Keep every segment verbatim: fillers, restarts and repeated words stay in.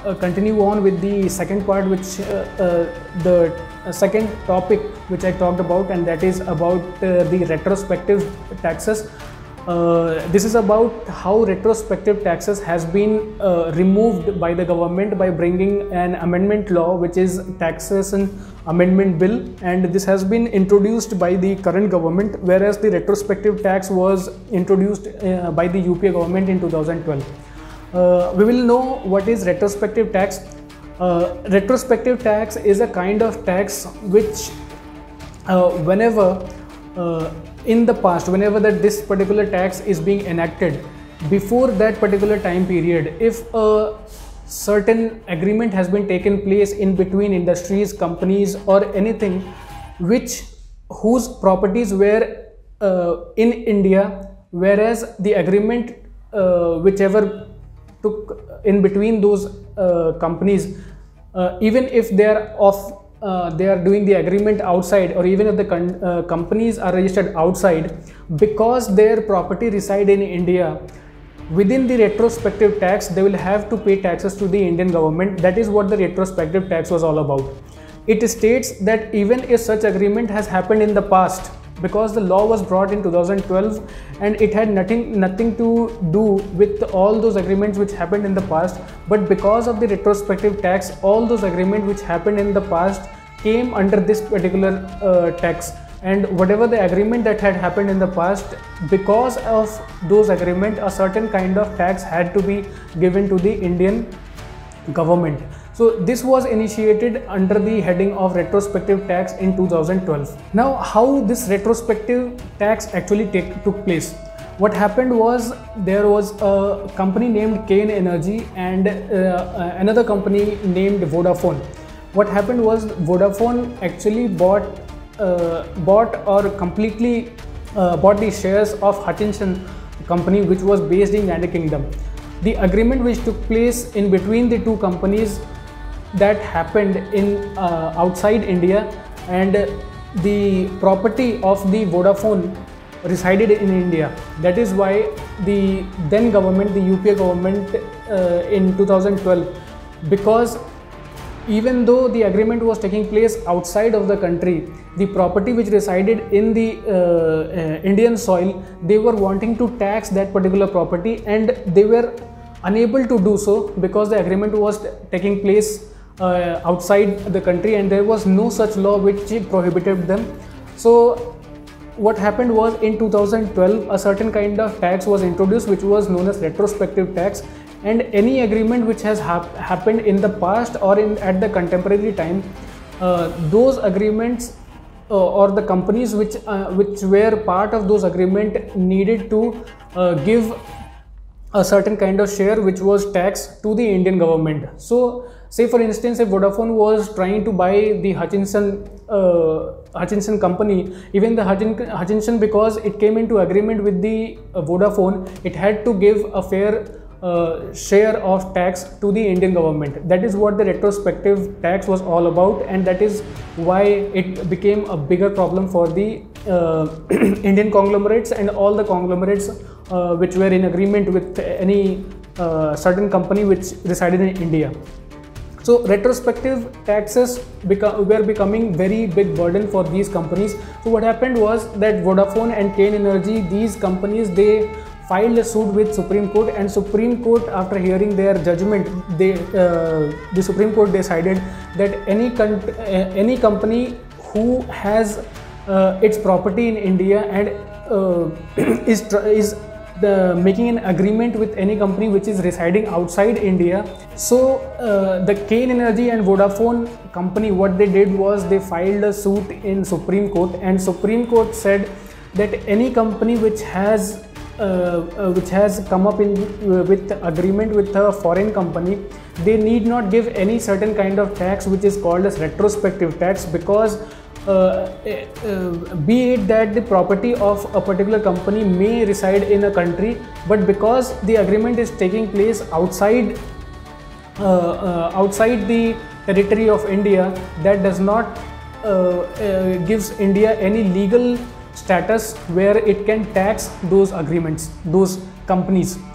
uh, continue on with the second part, which uh, uh, the uh, second topic which I talked about, and that is about uh, the retrospective taxes. Uh, this is about how retrospective taxes has been uh, removed by the government by bringing an amendment law, which is Taxation Amendment Bill, and this has been introduced by the current government, whereas the retrospective tax was introduced uh, by the U P A government in two thousand twelve. Uh, we will know what is retrospective tax. Uh, retrospective tax is a kind of tax which uh, whenever uh, in the past, whenever that this particular tax is being enacted, before that particular time period, if a certain agreement has been taken place in between industries, companies, or anything which whose properties were uh, in India, whereas the agreement uh, whichever took in between those uh, companies, uh, even if they are of Uh, they are doing the agreement outside, or even if the con uh, companies are registered outside, because their property reside in India, within the retrospective tax they will have to pay taxes to the Indian government. That is what the retrospective tax was all about. It states that even if such agreement has happened in the past, because the law was brought in two thousand twelve and it had nothing nothing to do with all those agreements which happened in the past, but because of the retrospective tax, all those agreements which happened in the past came under this particular uh, tax, and whatever the agreement that had happened in the past, because of those agreement, a certain kind of tax had to be given to the Indian government. So this was initiated under the heading of retrospective tax in two thousand twelve. Now, how this retrospective tax actually take, took place? What happened was, there was a company named Kane Energy and uh, another company named Vodafone. What happened was, Vodafone actually bought uh, bought or completely uh, bought the shares of Hutchison company, which was based in United Kingdom. The agreement which took place in between the two companies, that happened in uh, outside India, and the property of the Vodafone resided in India. That is why the then government, the U P A government, uh, in two thousand twelve, because even though the agreement was taking place outside of the country, the property which resided in the uh, uh, Indian soil, they were wanting to tax that particular property, and they were unable to do so because the agreement was taking place Uh, outside the country, and there was no such law which prohibited them. So what happened was, in two thousand twelve, a certain kind of tax was introduced which was known as retrospective tax, and any agreement which has hap happened in the past or in at the contemporary time, uh, those agreements uh, or the companies which uh, which were part of those agreement needed to uh, give a certain kind of share which was taxed to the Indian government. So say for instance, if Vodafone was trying to buy the Hutchison uh, Hutchison company, even the Hutchison, because it came into agreement with the uh, Vodafone, it had to give a fair uh, share of tax to the Indian government. That is what the retrospective tax was all about, and that is why it became a bigger problem for the uh, Indian conglomerates and all the conglomerates uh, which were in agreement with any uh, certain company which resided in India. So retrospective taxes become, were becoming very big burden for these companies. So what happened was that Vodafone and Kane Energy, these companies, they filed a suit with Supreme Court, and Supreme Court, after hearing their judgment, they uh, the Supreme Court decided that any uh, any company who has uh, its property in India and uh, is is The, making an agreement with any company which is residing outside India. So uh, the Kane Energy and Vodafone company, what they did was, they filed a suit in Supreme Court, and Supreme Court said that any company which has uh, uh, which has come up in uh, with agreement with a foreign company, they need not give any certain kind of tax which is called as retrospective tax, because Uh, uh, be it that the property of a particular company may reside in a country, but because the agreement is taking place outside uh, uh, outside the territory of India, that does not uh, uh, gives India any legal status where it can tax those agreements, those companies.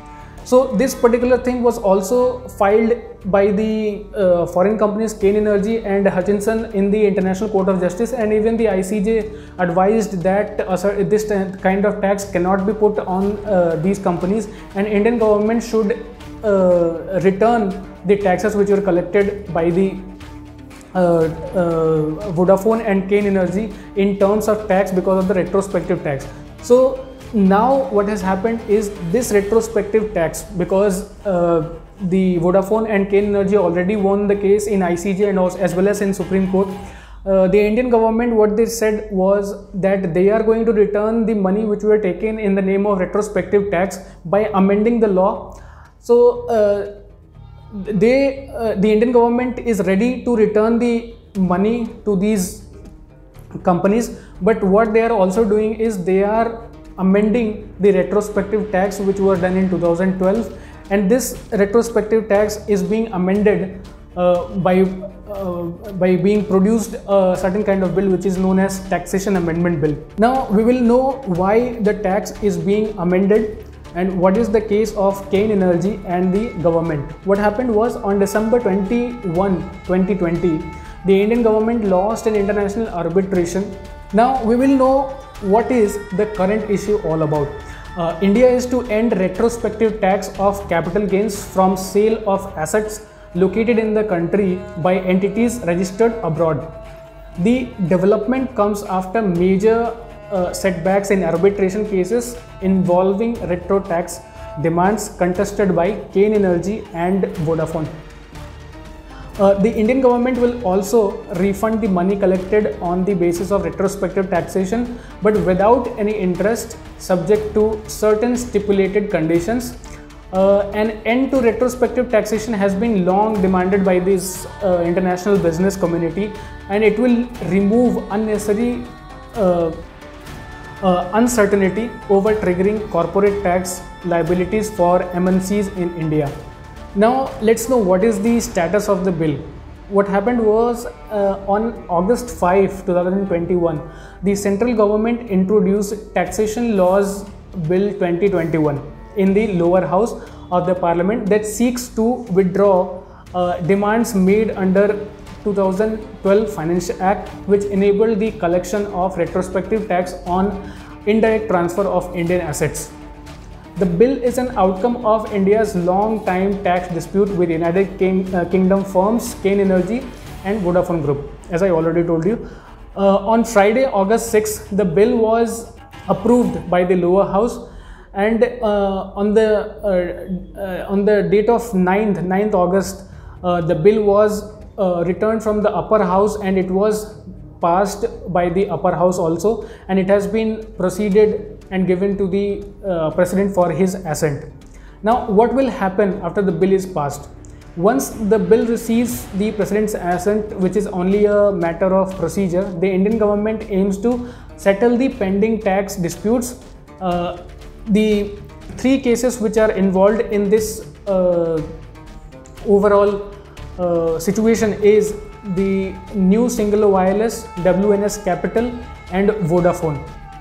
So this particular thing was also filed by the uh, foreign companies Kane Energy and Hutchinson in the International Court of Justice, and even the I C J advised that uh, this kind of tax cannot be put on uh, these companies, and Indian government should uh, return the taxes which were collected by the uh, uh, Vodafone and Kane Energy in terms of tax because of the retrospective tax. So now what has happened is this retrospective tax, because uh, the Vodafone and Kane Energy already won the case in I C J and also, as well as in Supreme Court. Uh, the Indian government, what they said was that they are going to return the money which were taken in the name of retrospective tax by amending the law. So uh, they, uh, the Indian government is ready to return the money to these companies, but what they are also doing is they are amending the retrospective tax which was done in two thousand twelve, and this retrospective tax is being amended uh, by uh, by being produced a certain kind of bill which is known as Taxation Amendment Bill. Now we will know why the tax is being amended and what is the case of Kane Energy and the government. What happened was, on December twenty-first, twenty twenty, the Indian government lost an international arbitration. Now we will know what is the current issue all about. Uh, India is to end retrospective tax of capital gains from sale of assets located in the country by entities registered abroad. The development comes after major uh, setbacks in arbitration cases involving retro tax demands contested by Kane Energy and Vodafone. Uh, the Indian government will also refund the money collected on the basis of retrospective taxation, but without any interest, subject to certain stipulated conditions. Uh, an end to retrospective taxation has been long demanded by this uh, international business community, and it will remove unnecessary uh, uh, uncertainty over triggering corporate tax liabilities for M N Cs in India. Now let's know what is the status of the bill. What happened was, uh, on August fifth, twenty twenty-one, the central government introduced Taxation Laws Bill twenty twenty-one in the lower house of the parliament that seeks to withdraw uh, demands made under two thousand twelve Finance Act, which enabled the collection of retrospective tax on indirect transfer of Indian assets. The bill is an outcome of India's long-time tax dispute with United King, uh, Kingdom firms Kane Energy and Vodafone Group, as I already told you. Uh, on Friday, August sixth, the bill was approved by the lower house, and uh, on the uh, uh, on the date of ninth August, uh, the bill was uh, returned from the upper house and it was passed by the upper house also, and it has been proceeded and given to the uh, president for his assent. Now what will happen after the bill is passed? Once the bill receives the president's assent, which is only a matter of procedure, the Indian government aims to settle the pending tax disputes. Uh, the three cases which are involved in this uh, overall uh, situation is the New Singular Wireless, W N S Capital and Vodafone.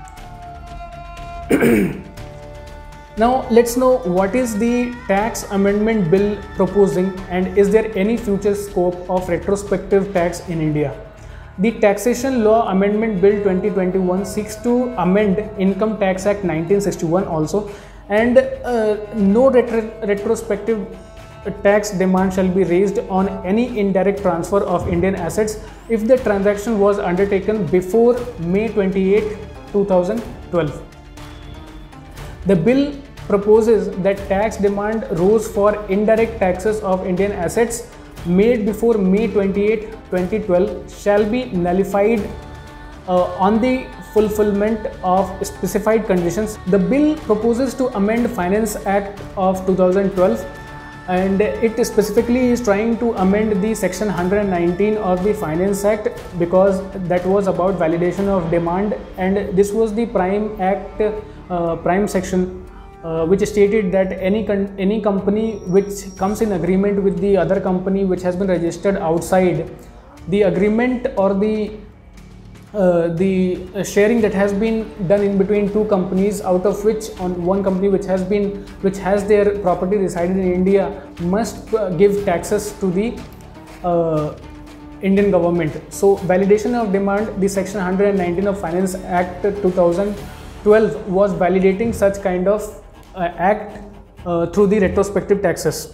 Now let's know what is the tax amendment bill proposing, and is there any future scope of retrospective tax in India. The Taxation Law Amendment Bill twenty twenty-one seeks to amend Income Tax Act nineteen sixty-one also, and uh, no retro retrospective tax demand shall be raised on any indirect transfer of Indian assets if the transaction was undertaken before May twenty-eighth, two thousand twelve. The bill proposes that tax demand rose for indirect taxes of Indian assets made before May twenty-eighth, twenty twelve shall be nullified uh, on the fulfillment of specified conditions. The bill proposes to amend Finance Act of two thousand twelve, and it specifically is trying to amend the section one hundred nineteen of the Finance Act, because that was about validation of demand, and this was the prime act uh, prime section uh, which stated that any any company which comes in agreement with the other company which has been registered outside the agreement, or the uh, the uh, sharing that has been done in between two companies, out of which on one company which has been which has their property resided in India must uh, give taxes to the uh, Indian government. So validation of demand, the section one hundred nineteen of Finance Act two thousand twelve was validating such kind of uh, act uh, through the retrospective taxes.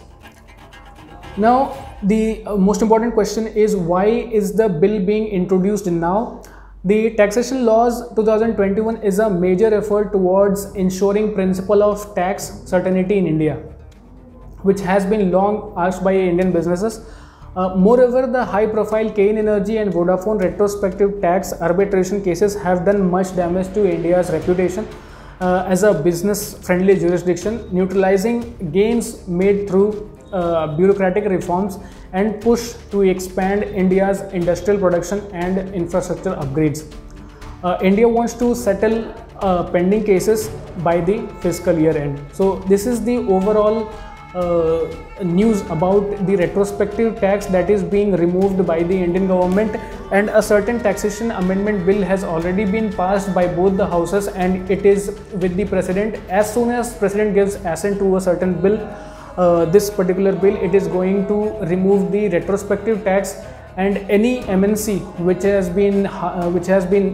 Now the uh, most important question is, why is the bill being introduced now? The taxation laws two thousand twenty-one is a major effort towards ensuring principle of tax certainty in India, which has been long asked by Indian businesses. Uh, moreover, the high-profile Cain Energy and Vodafone retrospective tax arbitration cases have done much damage to India's reputation uh, as a business-friendly jurisdiction, neutralizing gains made through uh, bureaucratic reforms and push to expand India's industrial production and infrastructure upgrades. Uh, India wants to settle uh, pending cases by the fiscal year end. So this is the overall Uh, news about the retrospective tax that is being removed by the Indian government, and a certain taxation amendment bill has already been passed by both the houses, and it is with the president. As soon as president gives assent to a certain bill, uh, this particular bill, it is going to remove the retrospective tax, and any M N C which has been uh, which has been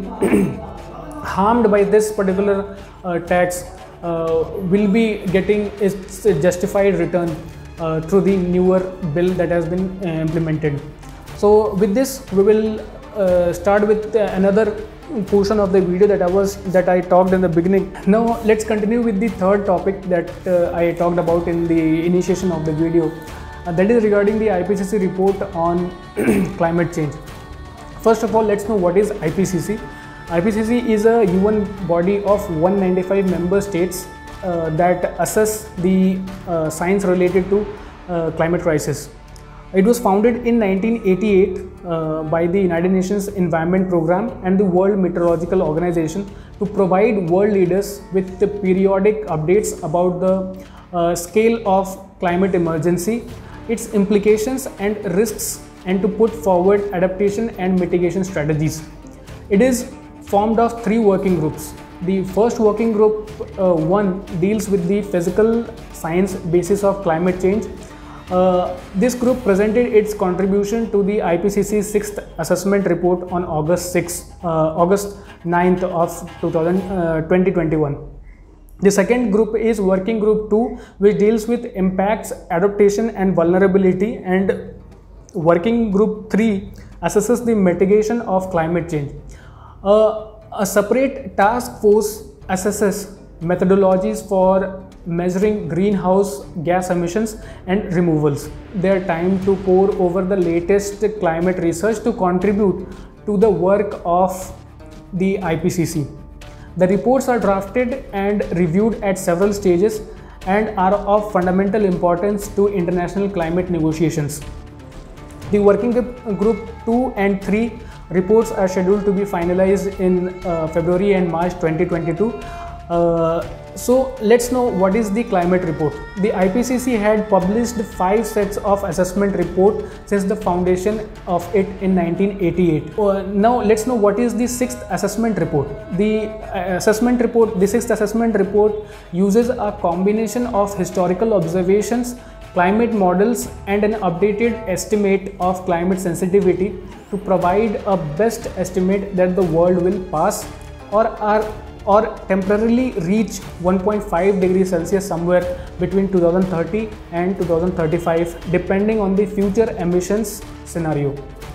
harmed by this particular uh, tax Uh, will be getting its justified return uh, through the newer bill that has been uh, implemented. So with this, we will uh, start with uh, another portion of the video that I was that I talked in the beginning. Now let's continue with the third topic that uh, I talked about in the initiation of the video. Uh, that is regarding the I P C C report on climate change. First of all, let's know what is I P C C. I P C C is a U N body of one hundred ninety-five member states uh, that assess the uh, science related to uh, climate crisis. It was founded in nineteen eighty-eight uh, by the United Nations Environment Programme and the World Meteorological Organization to provide world leaders with the periodic updates about the uh, scale of climate emergency, its implications and risks, and to put forward adaptation and mitigation strategies. It is formed of three working groups. The first working group uh, one deals with the physical science basis of climate change. Uh, this group presented its contribution to the I P C C sixth assessment report on August sixth, uh, August ninth of twenty twenty-one. The second group is working group two, which deals with impacts, adaptation and vulnerability, and working group three assesses the mitigation of climate change. Uh, a separate task force assesses methodologies for measuring greenhouse gas emissions and removals. Their time to pore over the latest climate research to contribute to the work of the I P C C. The reports are drafted and reviewed at several stages and are of fundamental importance to international climate negotiations. The working group two and three reports are scheduled to be finalized in uh, February and March twenty twenty-two. Uh, so let's know what is the climate report. The I P C C had published five sets of assessment report since the foundation of it in nineteen eighty-eight. Uh, now let's know what is the sixth assessment report. The uh, assessment report, the sixth assessment report uses a combination of historical observations, climate models, and an updated estimate of climate sensitivity to provide a best estimate that the world will pass or are or temporarily reach one point five degrees Celsius somewhere between two thousand thirty and two thousand thirty-five, depending on the future emissions scenario.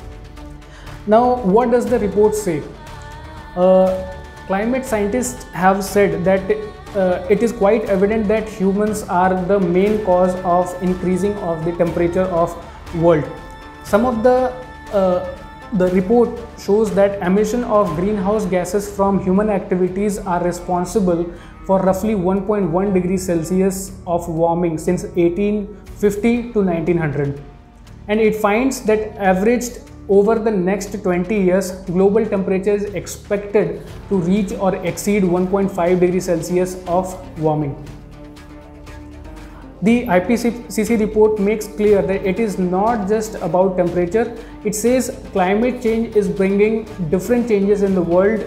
Now, what does the report say? Uh, climate scientists have said that Uh, it is quite evident that humans are the main cause of increasing of the temperature of world. Some of the uh, the report shows that emission of greenhouse gases from human activities are responsible for roughly one point one degrees Celsius of warming since eighteen fifty to nineteen hundred, and it finds that averaged over the next twenty years, global temperature is expected to reach or exceed one point five degrees Celsius of warming. The I P C C report makes clear that it is not just about temperature. It says climate change is bringing different changes in the world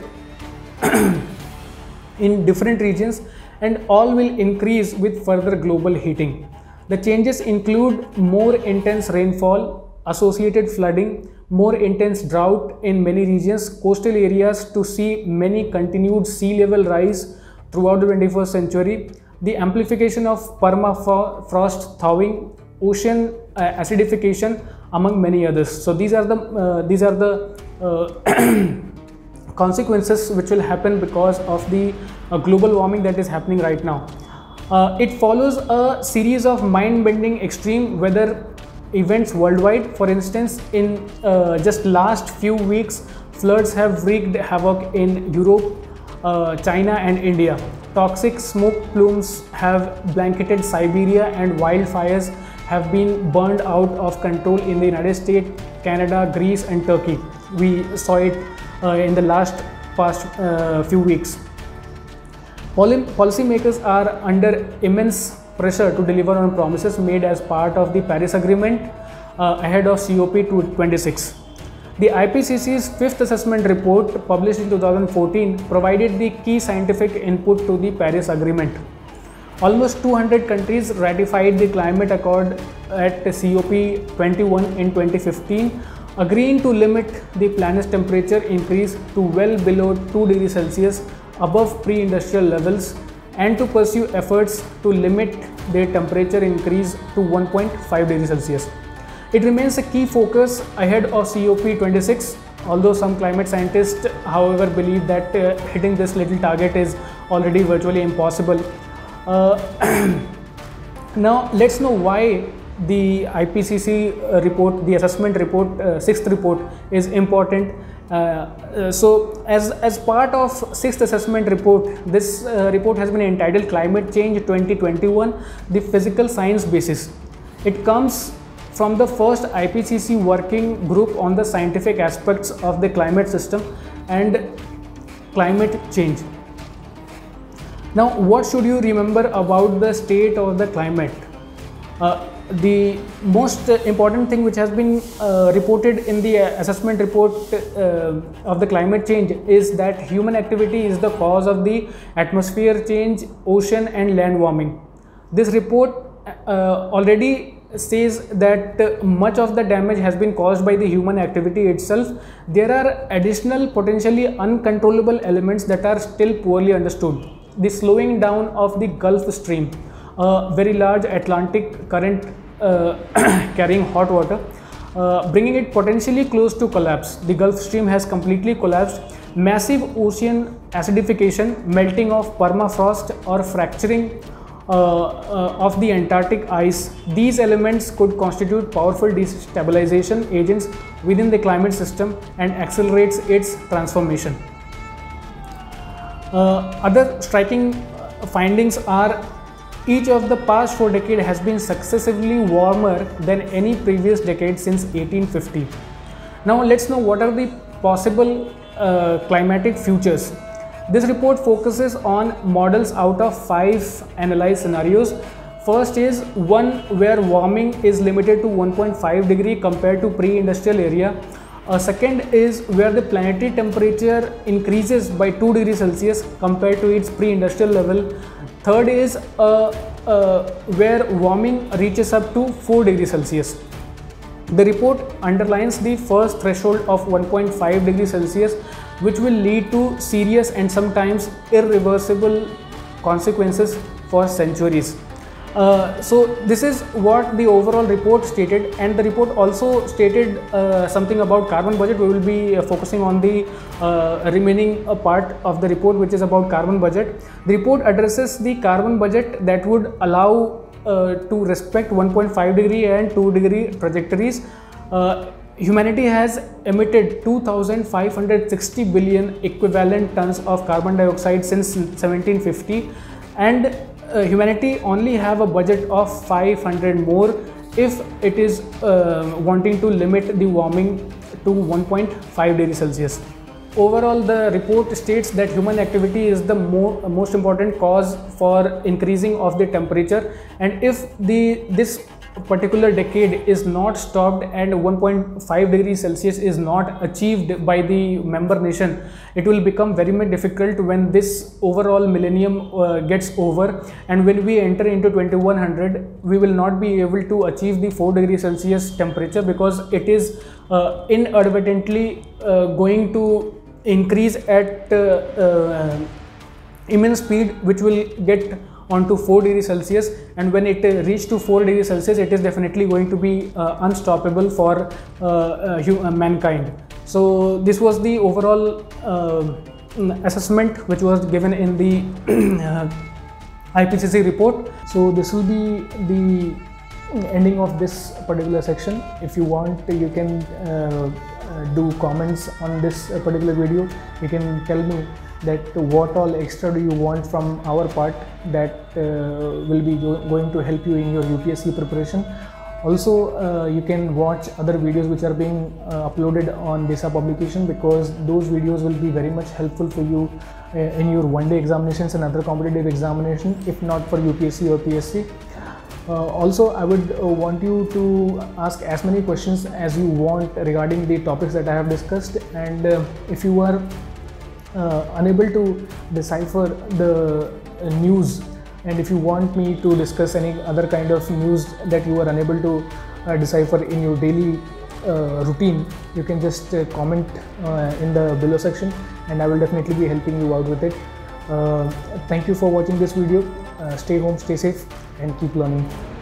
in different regions, and all will increase with further global heating. The changes include more intense rainfall, associated flooding, more intense drought in many regions, coastal areas to see many continued sea level rise throughout the twenty-first century, the amplification of permafrost thawing, ocean uh, acidification, among many others. So these are the uh, these are the uh, consequences which will happen because of the uh, global warming that is happening right now. Uh, it follows a series of mind-bending extreme weather events worldwide. For instance, in uh, just last few weeks, floods have wreaked havoc in Europe, uh, China and India. Toxic smoke plumes have blanketed Siberia, and wildfires have been burned out of control in the United States, Canada, Greece and Turkey. We saw it uh, in the last past uh, few weeks. Policymakers are under immense pressure to deliver on promises made as part of the Paris Agreement uh, ahead of C O P twenty-six. The I P C C's fifth assessment report, published in two thousand fourteen, provided the key scientific input to the Paris Agreement. Almost two hundred countries ratified the Climate Accord at C O P twenty-one in twenty fifteen, agreeing to limit the planet's temperature increase to well below two degrees Celsius above pre-industrial levels, and to pursue efforts to limit their temperature increase to one point five degrees Celsius. It remains a key focus ahead of C O P twenty-six, although some climate scientists, however, believe that uh, hitting this little target is already virtually impossible. Uh, now, let's know why the I P C C report, the assessment report, uh, sixth report, is important. Uh, uh, so, as, as part of sixth assessment report, this uh, report has been entitled Climate Change twenty twenty-one, the Physical Science Basis. It comes from the first I P C C working group on the scientific aspects of the climate system and climate change. Now, what should you remember about the state of the climate? Uh, the most important thing which has been uh, reported in the assessment report uh, of the climate change is that human activity is the cause of the atmosphere change, ocean and land warming. This report uh, already says that uh, much of the damage has been caused by the human activity itself. There are additional potentially uncontrollable elements that are still poorly understood. The slowing down of the Gulf Stream, a very large Atlantic current uh, carrying hot water, uh, bringing it potentially close to collapse. The Gulf Stream has completely collapsed. Massive ocean acidification, melting of permafrost or fracturing uh, uh, of the Antarctic ice. These elements could constitute powerful destabilization agents within the climate system and accelerates its transformation. Uh, other striking findings are each of the past four decades has been successively warmer than any previous decade since eighteen fifty. Now let's know what are the possible uh, climatic futures. This report focuses on models out of five analyzed scenarios. First is one where warming is limited to one point five degree compared to pre-industrial area. A second is where the planetary temperature increases by two degrees Celsius compared to its pre-industrial level. Third is uh, uh, where warming reaches up to four degrees Celsius. The report underlines the first threshold of one point five degrees Celsius, which will lead to serious and sometimes irreversible consequences for centuries. Uh, so this is what the overall report stated, and the report also stated uh, something about carbon budget. We will be uh, focusing on the uh, remaining uh, part of the report, which is about carbon budget. The report addresses the carbon budget that would allow uh, to respect one point five degree and two degree trajectories. Uh, humanity has emitted two thousand five hundred sixty billion equivalent tons of carbon dioxide since seventeen fifty, and Uh, humanity only have a budget of five hundred more if it is uh, wanting to limit the warming to one point five degrees Celsius. overall the report states that human activity is the mo most important cause for increasing of the temperature, and if the this particular decade is not stopped and one point five degrees Celsius is not achieved by the member nation, it will become very much difficult when this overall millennium uh, gets over, and when we enter into twenty-one hundred we will not be able to achieve the four degrees Celsius temperature, because it is uh, inadvertently uh, going to increase at uh, uh, immense speed, which will get onto four degrees Celsius, and when it uh, reach to four degrees Celsius it is definitely going to be uh, unstoppable for uh, uh, uh, mankind. So this was the overall uh, assessment which was given in the uh, I P C C report. So this will be the ending of this particular section. If you want, you can uh, uh, do comments on this uh, particular video. You can tell me that what all extra do you want from our part that uh, will be go going to help you in your U P S C preparation. Also, uh, you can watch other videos which are being uh, uploaded on DISA publication, because those videos will be very much helpful for you uh, in your one day examinations and other competitive examination, if not for U P S C or P S C. Uh, also, I would uh, want you to ask as many questions as you want regarding the topics that I have discussed, and uh, if you are Uh, unable to decipher the uh, news, and if you want me to discuss any other kind of news that you are unable to uh, decipher in your daily uh, routine, you can just uh, comment uh, in the below section, and I will definitely be helping you out with it. Uh, thank you for watching this video. Uh, stay home, stay safe, and keep learning.